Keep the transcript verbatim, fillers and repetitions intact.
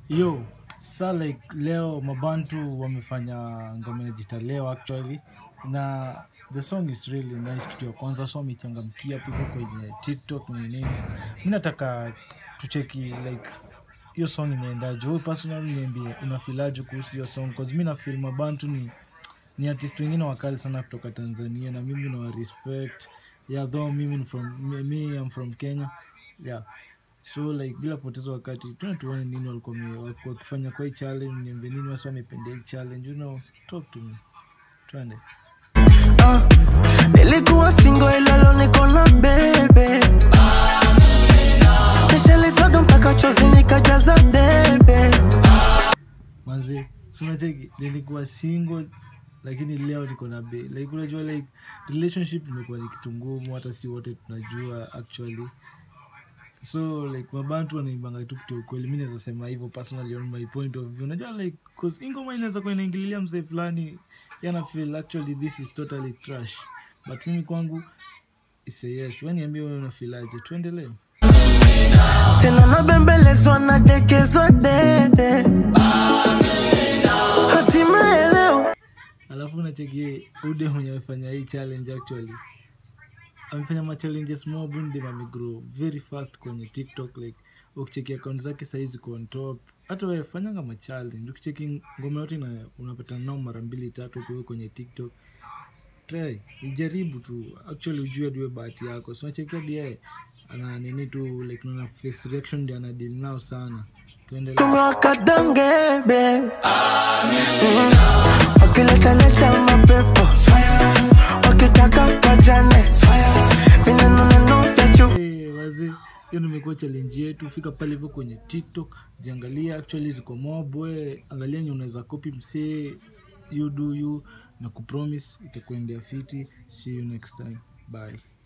Yo, sa like leo Mabantu wamefanya ngoma inajiita leo actually, na the song is really nice. Kitu ya kwanza so wamechangamkia people kwenye TikTok na nini. Mimi nataka tucheki like hiyo song inaendaje. Wewe personally niambie unafilaje kuhusu hiyo song, cause mimi na feel Mabantu ni ni artist wengine wakali sana kutoka Tanzania na mimi na wa respect. Yeah, though mimi ni from me, me I'm from Kenya. Yeah. So like bila poteza wakati tuna tuone nini walikuwa walikuwa wakifanya kwa hii challenge, niambie nini wasa wamependa hii challenge, you know, talk to me. Twende. Uh, nilikuwa single ila leo niko na bebe. Nishalishwaga mpaka chozi nikajaza debe. Manzi, si unacheki nilikuwa single lakini leo niko na babe. Like unajua like relationship imekuwa ni kitu ngumu, hata si wote tunajua actually. So like Mabantu wanaimbanga tu kitu kweli. Mimi naweza sema hivyo personally on my point of view. Unajua like cause ingoma inaweza kuwa inaingililia msee fulani, yana feel actually this is totally trash. But mimi kwangu is a yes. Wewe niambie wewe unafilaje? Tuendelee. Tena nabembelezwa na dekezwa dede. Hatimaye leo. Alafu unacheki ude mwenye amefanya hii challenge actually. Amefanya ma challenges more bunde ma grow very fast kwenye TikTok. Like ukicheki account zake saizi kwa on top. Hata wewe fanyanga ma challenge. Ukicheki ngoma yote na unapata nao mara mbili tatu kwa kwenye TikTok. Try, ijaribu tu. Actually ujue diwe bahati yako. So unacheki hadi yeye ana nini tu like una face reaction ndio ana deal nao sana. Tuendelee. Tumwakadangebe. Wakileta leta mapepo. Fire. Wakitaka kwa jane. Fire. Vineno neno fechu. Hey, wazi. Hiyo nimekuwa challenge yetu. Fika pale hivyo kwenye TikTok, ziangalia actually ziko mob. We angalia nye unaweza copy msee, you do you, na kupromise itakuendea fiti. See you next time. Bye.